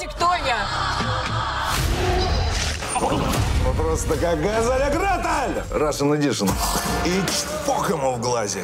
кто я? Ну просто как газоля Гретель! Russian Edition. И чпок ему в глазик.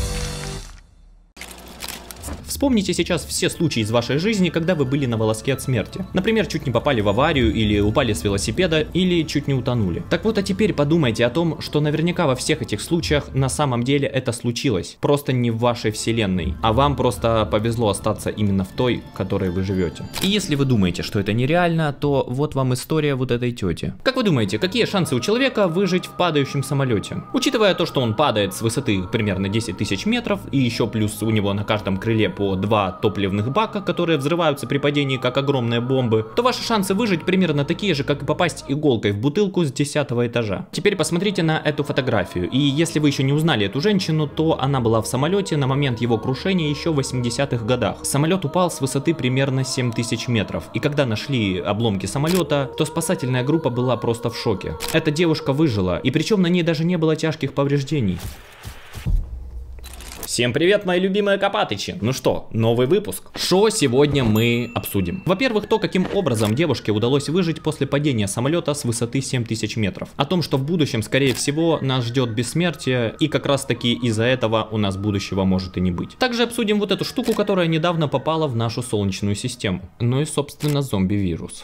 Вспомните сейчас все случаи из вашей жизни, когда вы были на волоске от смерти. Например, чуть не попали в аварию, или упали с велосипеда, или чуть не утонули. Так вот, а теперь подумайте о том, что наверняка во всех этих случаях на самом деле это случилось. Просто не в вашей вселенной. А вам просто повезло остаться именно в той, в которой вы живете. И если вы думаете, что это нереально, то вот вам история вот этой тети. Как вы думаете, какие шансы у человека выжить в падающем самолете? Учитывая то, что он падает с высоты примерно 10 тысяч метров, и еще плюс у него на каждом крыле по 2 топливных бака, которые взрываются при падении как огромные бомбы, то ваши шансы выжить примерно такие же, как и попасть иголкой в бутылку с 10-го этажа. Теперь посмотрите на эту фотографию, и если вы еще не узнали эту женщину, то она была в самолете на момент его крушения еще в 80-х годах. Самолет упал с высоты примерно 7000 метров, и когда нашли обломки самолета, то спасательная группа была просто в шоке. Эта девушка выжила, и причем на ней даже не было тяжких повреждений. Всем привет, мои любимые Копатычи! Ну что, новый выпуск. Что сегодня мы обсудим? Во-первых, то, каким образом девушке удалось выжить после падения самолета с высоты 7000 метров. О том, что в будущем, скорее всего, нас ждет бессмертие, и как раз таки из-за этого у нас будущего может и не быть. Также обсудим вот эту штуку, которая недавно попала в нашу Солнечную систему. Ну и, собственно, зомби-вирус.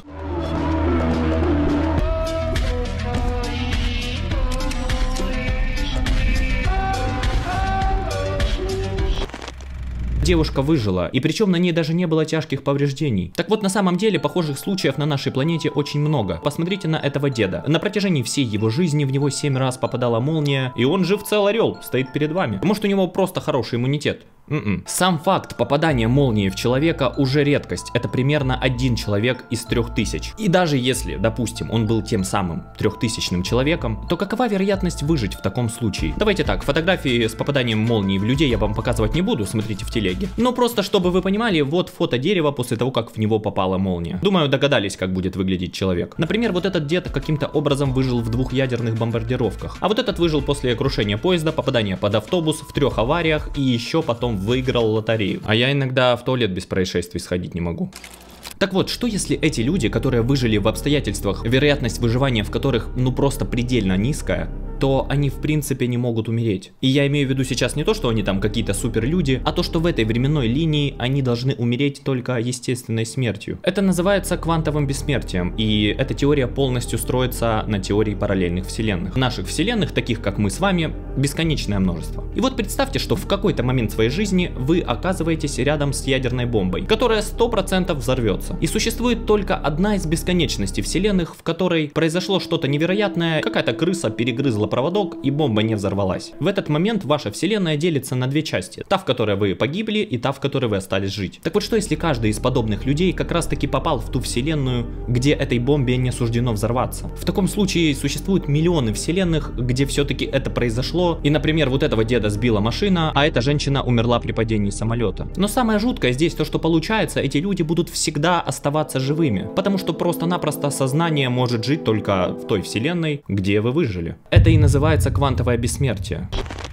Девушка выжила, и причем на ней даже не было тяжких повреждений. Так вот, на самом деле, похожих случаев на нашей планете очень много. Посмотрите на этого деда. На протяжении всей его жизни в него 7 раз попадала молния, и он жив цел орел, стоит перед вами. Может, у него просто хороший иммунитет? Сам факт попадания молнии в человека уже редкость. Это примерно 1 человек из 3000. И даже если, допустим, он был тем самым 3000-м человеком, то какова вероятность выжить в таком случае? Давайте так, фотографии с попаданием молнии в людей я вам показывать не буду, смотрите в телеге. Но просто чтобы вы понимали, вот фото дерева после того, как в него попала молния. Думаю, догадались, как будет выглядеть человек. Например, вот этот дед каким-то образом выжил в 2 ядерных бомбардировках. А вот этот выжил после крушения поезда, попадания под автобус, в 3 авариях и еще потом выиграл лотерею. А я иногда в туалет без происшествий сходить не могу. Так вот, что если эти люди, которые выжили в обстоятельствах, вероятность выживания в которых ну просто предельно низкая, то они в принципе не могут умереть. И я имею в виду сейчас не то, что они там какие-то супер люди, а то, что в этой временной линии они должны умереть только естественной смертью. Это называется квантовым бессмертием, и эта теория полностью строится на теории параллельных вселенных. Наших вселенных, таких как мы с вами, бесконечное множество. И вот представьте, что в какой-то момент своей жизни вы оказываетесь рядом с ядерной бомбой, которая 100% взорвется. И существует только одна из бесконечностей вселенных, в которой произошло что-то невероятное, какая-то крыса перегрызла проводок и бомба не взорвалась. В этот момент ваша вселенная делится на 2 части. Та, в которой вы погибли, и та, в которой вы остались жить. Так вот, что если каждый из подобных людей как раз таки попал в ту вселенную, где этой бомбе не суждено взорваться? В таком случае существуют миллионы вселенных, где все-таки это произошло, и, например, вот этого деда сбила машина, а эта женщина умерла при падении самолета. Но самое жуткое здесь то, что получается, эти люди будут всегда оставаться живыми, потому что просто-напросто сознание может жить только в той вселенной, где вы выжили. Это и называется квантовое бессмертие.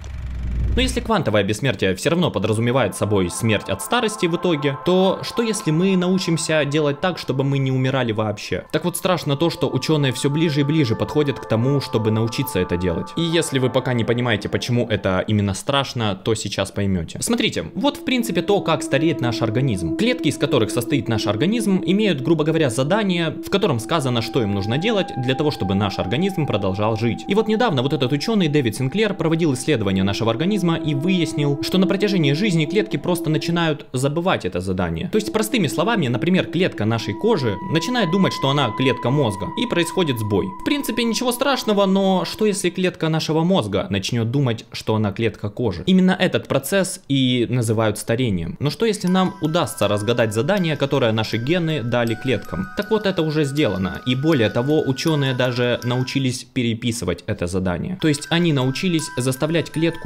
Но если квантовое бессмертие все равно подразумевает собой смерть от старости в итоге, то что если мы научимся делать так, чтобы мы не умирали вообще? Так вот, страшно то, что ученые все ближе и ближе подходят к тому, чтобы научиться это делать. И если вы пока не понимаете, почему это именно страшно, то сейчас поймете. Смотрите, вот в принципе то, как стареет наш организм. Клетки, из которых состоит наш организм, имеют, грубо говоря, задание, в котором сказано, что им нужно делать для того, чтобы наш организм продолжал жить. И вот недавно вот этот ученый Дэвид Синклер проводил исследование нашего организма и выяснил, что на протяжении жизни клетки просто начинают забывать это задание. То есть, простыми словами, например, клетка нашей кожи начинает думать, что она клетка мозга, и происходит сбой. В принципе, ничего страшного, но что если клетка нашего мозга начнет думать, что она клетка кожи? Именно этот процесс и называют старением. Но что если нам удастся разгадать задание, которое наши гены дали клеткам? Так вот, это уже сделано, и более того, ученые даже научились переписывать это задание. То есть, они научились заставлять клетку работать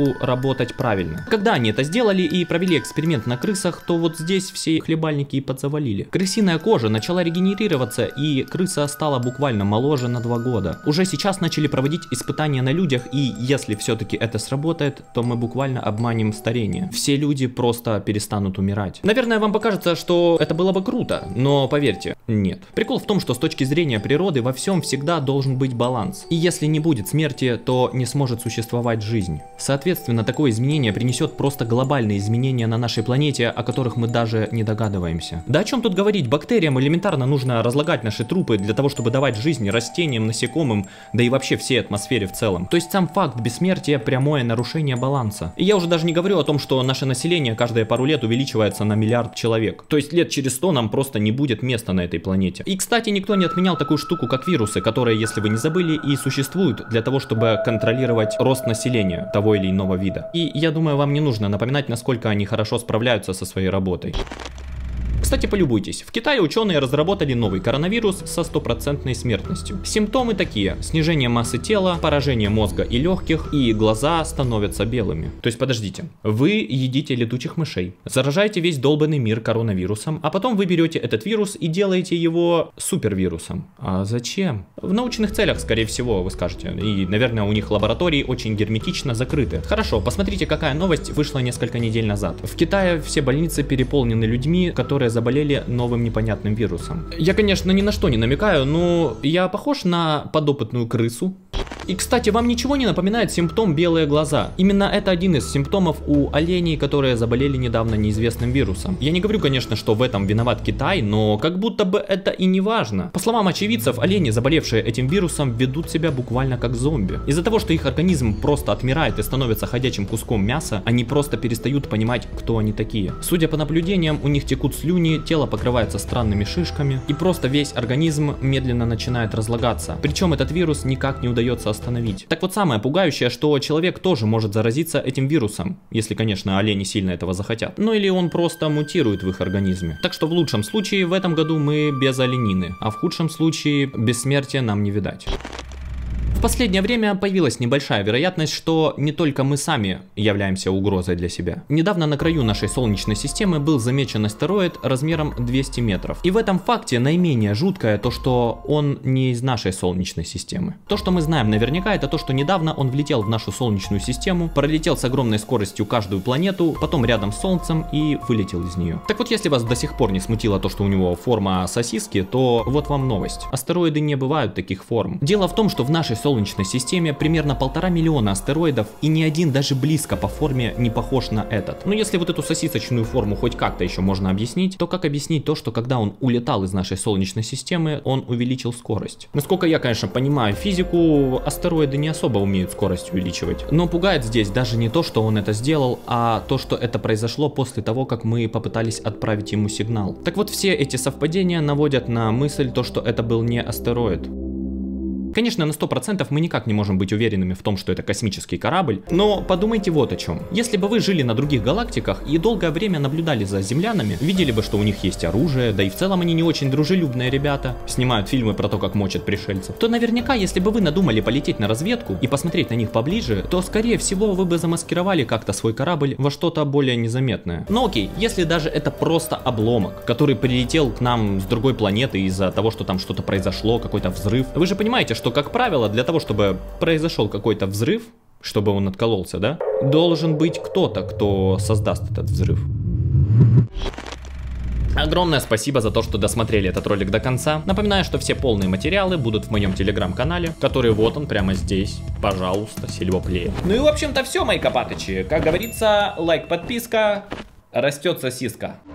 работать правильно. Когда они это сделали и провели эксперимент на крысах, то вот здесь все хлебальники и подзавалили. Крысиная кожа начала регенерироваться, и крыса стала буквально моложе на 2 года. Уже сейчас начали проводить испытания на людях, и если все-таки это сработает, то мы буквально обманем старение. Все люди просто перестанут умирать. Наверное, вам покажется, что это было бы круто, но поверьте, нет. Прикол в том, что с точки зрения природы во всем всегда должен быть баланс. И если не будет смерти, то не сможет существовать жизнь. Соответственно, такое изменение принесет просто глобальные изменения на нашей планете, о которых мы даже не догадываемся. Да о чем тут говорить, бактериям элементарно нужно разлагать наши трупы для того, чтобы давать жизнь растениям, насекомым, да и вообще всей атмосфере в целом. То есть сам факт бессмертия — прямое нарушение баланса. И я уже даже не говорю о том, что наше население каждые пару лет увеличивается на 1 миллиард человек. То есть лет через 100 нам просто не будет места на этой планете. И, кстати, никто не отменял такую штуку, как вирусы, которые, если вы не забыли, и существуют для того, чтобы контролировать рост населения того или иного вида. И я думаю, вам не нужно напоминать, насколько они хорошо справляются со своей работой. Кстати, полюбуйтесь, в Китае ученые разработали новый коронавирус со 100% смертностью. Симптомы такие: снижение массы тела, поражение мозга и легких, и глаза становятся белыми. То есть подождите, вы едите летучих мышей, заражаете весь долбанный мир коронавирусом, а потом вы берете этот вирус и делаете его супервирусом. А зачем? В научных целях, скорее всего, вы скажете. И, наверное, у них лаборатории очень герметично закрыты. Хорошо, посмотрите, какая новость вышла несколько недель назад. В Китае все больницы переполнены людьми, которые заболели новым непонятным вирусом. Я, конечно, ни на что не намекаю, но я похож на подопытную крысу. И, кстати, вам ничего не напоминает симптом белые глаза? Именно это один из симптомов у оленей, которые заболели недавно неизвестным вирусом. Я не говорю, конечно, что в этом виноват Китай, но как будто бы это и не важно. По словам очевидцев, олени, заболевшие этим вирусом, ведут себя буквально как зомби. Из-за того, что их организм просто отмирает и становится ходячим куском мяса, они просто перестают понимать, кто они такие. Судя по наблюдениям, у них текут слюни, тело покрывается странными шишками, и просто весь организм медленно начинает разлагаться. Причем этот вирус никак не удается остановить. Так вот, самое пугающее, что человек тоже может заразиться этим вирусом, если, конечно, олени сильно этого захотят. Ну или он просто мутирует в их организме. Так что в лучшем случае в этом году мы без оленины, а в худшем случае бессмертия нам не видать. В последнее время появилась небольшая вероятность, что не только мы сами являемся угрозой для себя. Недавно на краю нашей Солнечной системы был замечен астероид размером 200 метров. И в этом факте наименее жуткое то, что он не из нашей Солнечной системы. То, что мы знаем наверняка, это то, что недавно он влетел в нашу Солнечную систему, пролетел с огромной скоростью каждую планету, потом рядом с Солнцем и вылетел из нее. Так вот, если вас до сих пор не смутило то, что у него форма сосиски, то вот вам новость. Астероиды не бывают таких форм. Дело в том, что в нашей Солнечной системе примерно 1,5 миллиона астероидов, и ни один даже близко по форме не похож на этот. Но если вот эту сосисочную форму хоть как-то еще можно объяснить, то как объяснить то, что когда он улетал из нашей Солнечной системы, он увеличил скорость? Насколько я, конечно, понимаю физику, астероиды не особо умеют скорость увеличивать. Но пугает здесь даже не то, что он это сделал, а то, что это произошло после того, как мы попытались отправить ему сигнал. Так вот, все эти совпадения наводят на мысль то, что это был не астероид. Конечно, на 100% мы никак не можем быть уверенными в том, что это космический корабль, но подумайте вот о чем. Если бы вы жили на других галактиках и долгое время наблюдали за землянами, видели бы, что у них есть оружие, да и в целом они не очень дружелюбные ребята, снимают фильмы про то, как мочат пришельцев, то наверняка, если бы вы надумали полететь на разведку и посмотреть на них поближе, то скорее всего вы бы замаскировали как-то свой корабль во что-то более незаметное. Но окей, если даже это просто обломок, который прилетел к нам с другой планеты из-за того, что там что-то произошло, какой-то взрыв, вы же понимаете, что, как правило, для того, чтобы произошел какой-то взрыв, чтобы он откололся, да, должен быть кто-то, кто создаст этот взрыв. Огромное спасибо за то, что досмотрели этот ролик до конца. Напоминаю, что все полные материалы будут в моем телеграм-канале, который вот он прямо здесь. Пожалуйста, сильвоплеер. Ну и в общем-то все, мои копатычи. Как говорится, лайк, подписка, растет сосиска.